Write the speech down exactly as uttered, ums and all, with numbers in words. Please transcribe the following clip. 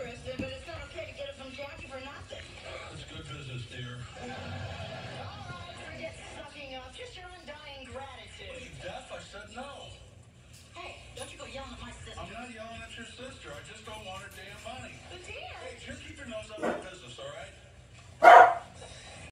interested, but it's not okay to get it from Jackie for nothing. It's good business, dear. All right, forget sucking up. Just your undying gratitude. Are you deaf? I said no. Hey, don't you go yelling at my sister. I'm not yelling at your sister. I just don't want her damn